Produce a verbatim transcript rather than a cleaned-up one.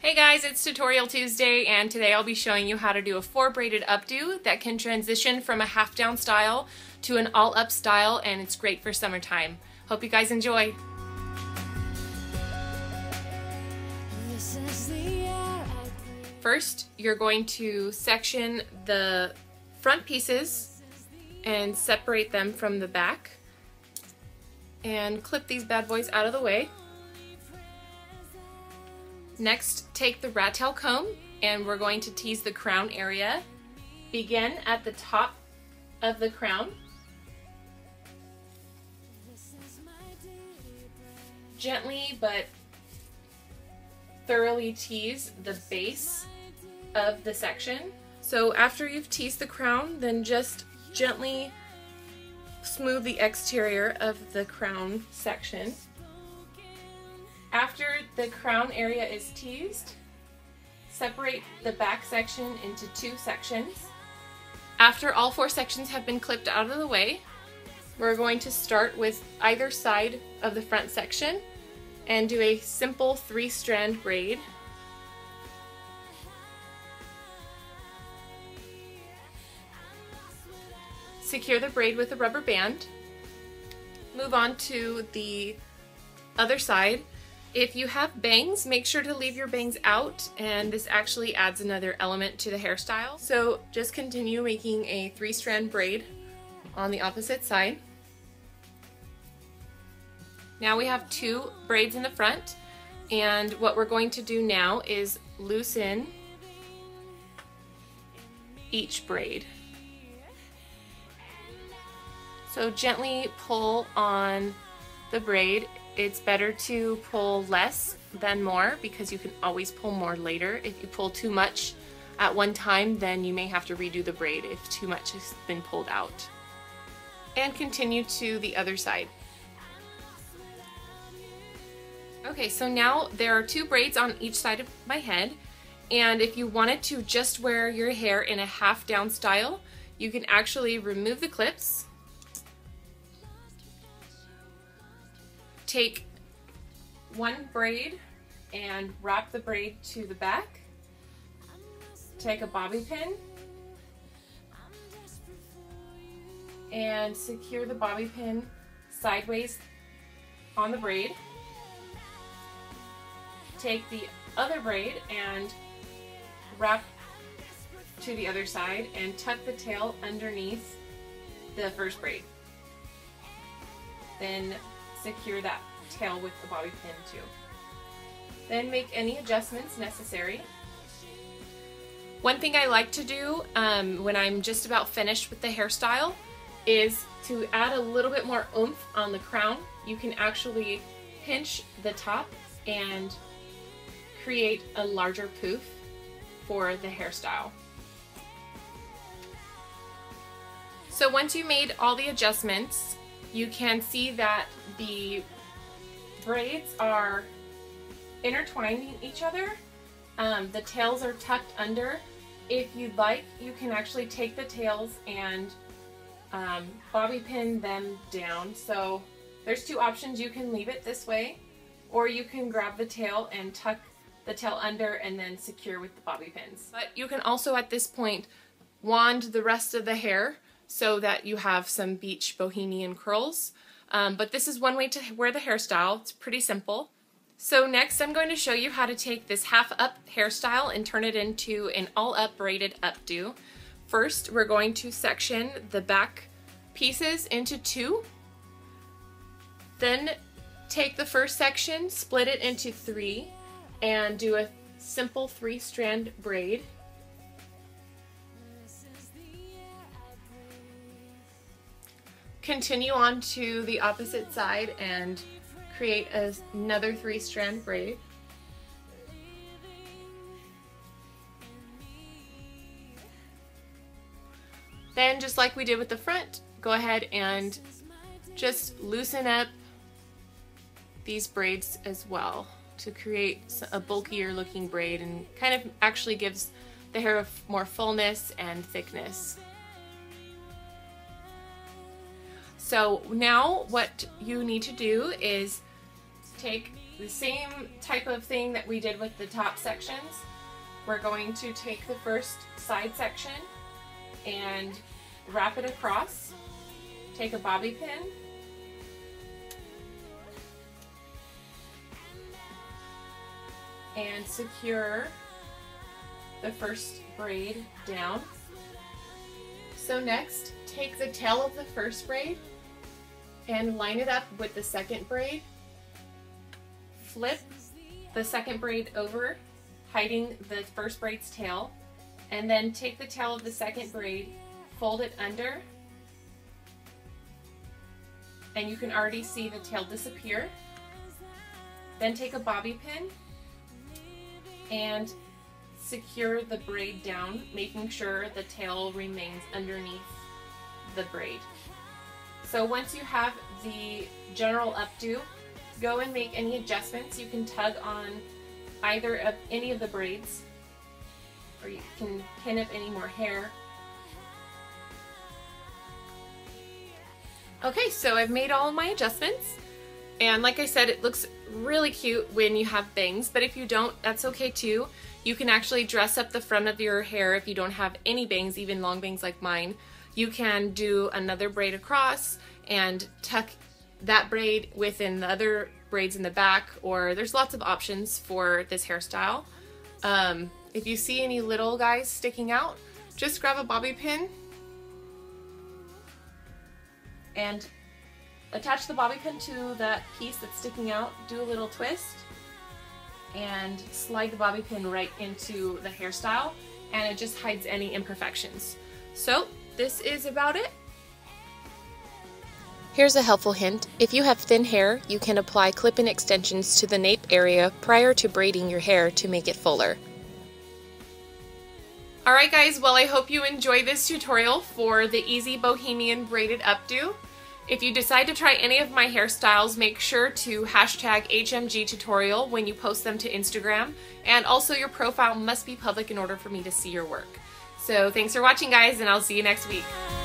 Hey guys, it's Tutorial Tuesday, and today I'll be showing you how to do a four braided updo that can transition from a half down style to an all up style, and it's great for summertime. Hope you guys enjoy. First, you're going to section the front pieces and separate them from the back and clip these bad boys out of the way. Next, take the rat tail comb and we're going to tease the crown area. Begin at the top of the crown. Gently but thoroughly tease the base of the section. So after you've teased the crown, then just gently smooth the exterior of the crown section. After the crown area is teased, separate the back section into two sections. After all four sections have been clipped out of the way, we're going to start with either side of the front section and do a simple three strand braid. Secure the braid with a rubber band. Move on to the other side. If you have bangs, make sure to leave your bangs out, and this actually adds another element to the hairstyle. So just continue making a three strand braid on the opposite side. Now we have two braids in the front, and what we're going to do now is loosen each braid. So gently pull on the braid. It's better to pull less than more because you can always pull more later. If you pull too much at one time, then you may have to redo the braid if too much has been pulled out. And continue to the other side. Okay, so now there are two braids on each side of my head, and if you wanted to just wear your hair in a half down style, you can actually remove the clips. Take one braid and wrap the braid to the back. Take a bobby pin and secure the bobby pin sideways on the braid. Take the other braid and wrap to the other side and tuck the tail underneath the first braid. Then secure that tail with the bobby pin too. Then make any adjustments necessary. One thing I like to do um, when I'm just about finished with the hairstyle is to add a little bit more oomph on the crown. You can actually pinch the top and create a larger poof for the hairstyle. So once you made all the adjustments, you can see that the braids are intertwining each other. Um, the tails are tucked under. If you'd like, you can actually take the tails and um, bobby pin them down. So there's two options. You can leave it this way, or you can grab the tail and tuck the tail under and then secure with the bobby pins. But you can also at this point wand the rest of the hair so that you have some beach bohemian curls. Um, but this is one way to wear the hairstyle. It's pretty simple. So next I'm going to show you how to take this half up hairstyle and turn it into an all up braided updo. First, we're going to section the back pieces into two. Then take the first section, split it into three, and do a simple three strand braid. Continue on to the opposite side and create a, another three strand braid. Then, just like we did with the front, go ahead and just loosen up these braids as well to create a bulkier looking braid, and kind of actually gives the hair more fullness and thickness. So now what you need to do is take the same type of thing that we did with the top sections. We're going to take the first side section and wrap it across. Take a bobby pin and secure the first braid down. So next, take the tail of the first braid and line it up with the second braid. Flip the second braid over, hiding the first braid's tail, and then take the tail of the second braid, fold it under, and you can already see the tail disappear. Then take a bobby pin and secure the braid down, making sure the tail remains underneath the braid. So once you have the general updo, go and make any adjustments. You can tug on either of any of the braids, or you can pin up any more hair. Okay, so I've made all of my adjustments, and like I said, it looks really cute when you have bangs, but if you don't, that's okay too. You can actually dress up the front of your hair if you don't have any bangs, even long bangs like mine. You can do another braid across and tuck that braid within the other braids in the back, or there's lots of options for this hairstyle. Um, if you see any little guys sticking out, just grab a bobby pin and attach the bobby pin to that piece that's sticking out, do a little twist, and slide the bobby pin right into the hairstyle, and it just hides any imperfections. So this is about it. Here's a helpful hint. If you have thin hair, you can apply clip-in extensions to the nape area prior to braiding your hair to make it fuller. Alright guys, well I hope you enjoy this tutorial for the easy Bohemian braided updo. If you decide to try any of my hairstyles, make sure to hashtag H M G tutorial when you post them to Instagram, and also your profile must be public in order for me to see your work. So thanks for watching guys, and I'll see you next week.